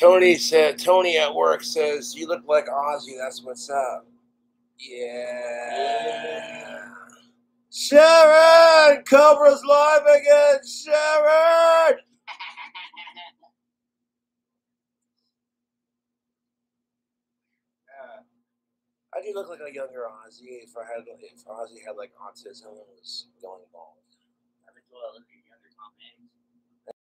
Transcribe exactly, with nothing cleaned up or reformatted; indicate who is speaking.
Speaker 1: Tony said, Tony at work says, you look like Ozzy. That's what's up. Yeah. Sharon! Cobra's live again! Sharon! Yeah. I do look like a younger Ozzy if I had if Ozzy had like autism and was going bald.
Speaker 2: I think well, look at younger Tom Hanks.